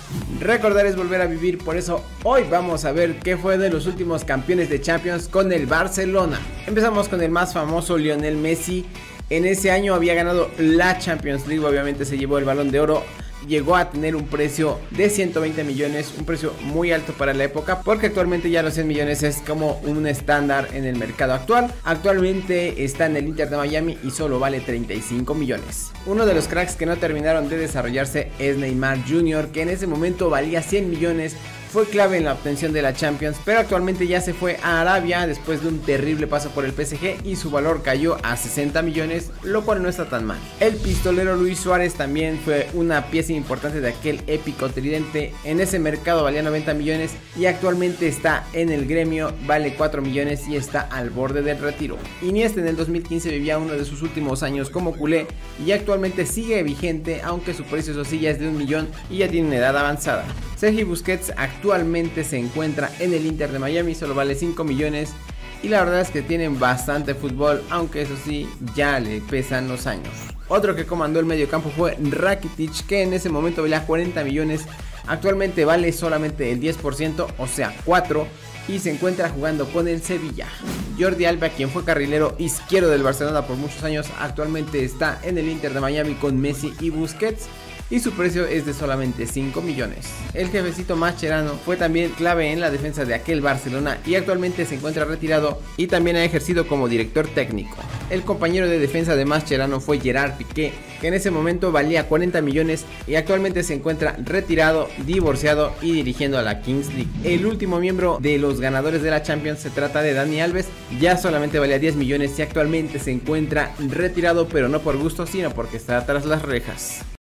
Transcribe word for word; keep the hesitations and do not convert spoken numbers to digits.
Recordar es volver a vivir, por eso hoy vamos a ver qué fue de los últimos campeones de Champions con el Barcelona. Empezamos con el más famoso, Lionel Messi. En ese año había ganado la Champions League, obviamente se llevó el Balón de Oro. Llegó a tener un precio de ciento veinte millones, un precio muy alto para la época, porque actualmente ya los cien millones es como un estándar en el mercado actual. Actualmente está en el Inter de Miami y solo vale treinta y cinco millones. Uno de los cracks que no terminaron de desarrollarse es Neymar junior, que en ese momento valía cien millones. Fue clave en la obtención de la Champions, pero actualmente ya se fue a Arabia después de un terrible paso por el P S G y su valor cayó a sesenta millones, lo cual no está tan mal. El pistolero Luis Suárez también fue una pieza importante de aquel épico tridente. En ese mercado valía noventa millones y actualmente está en el gremio, vale cuatro millones y está al borde del retiro. Iniesta en el dos mil quince vivía uno de sus últimos años como culé y actualmente sigue vigente, aunque su precio eso sí ya es de un millón y ya tiene una edad avanzada. Sergi Busquets actualmente se encuentra en el Inter de Miami, solo vale cinco millones y la verdad es que tienen bastante fútbol, aunque eso sí ya le pesan los años. Otro que comandó el mediocampo fue Rakitic, que en ese momento valía cuarenta millones, actualmente vale solamente el diez por ciento, o sea cuatro, y se encuentra jugando con el Sevilla. Jordi Alba, quien fue carrilero izquierdo del Barcelona por muchos años, actualmente está en el Inter de Miami con Messi y Busquets y su precio es de solamente cinco millones. El jefecito Mascherano fue también clave en la defensa de aquel Barcelona y actualmente se encuentra retirado y también ha ejercido como director técnico. El compañero de defensa de Mascherano fue Gerard Piqué, que en ese momento valía cuarenta millones y actualmente se encuentra retirado, divorciado y dirigiendo a la Kings League. El último miembro de los ganadores de la Champions se trata de Dani Alves, ya solamente valía diez millones y actualmente se encuentra retirado, pero no por gusto sino porque está tras las rejas.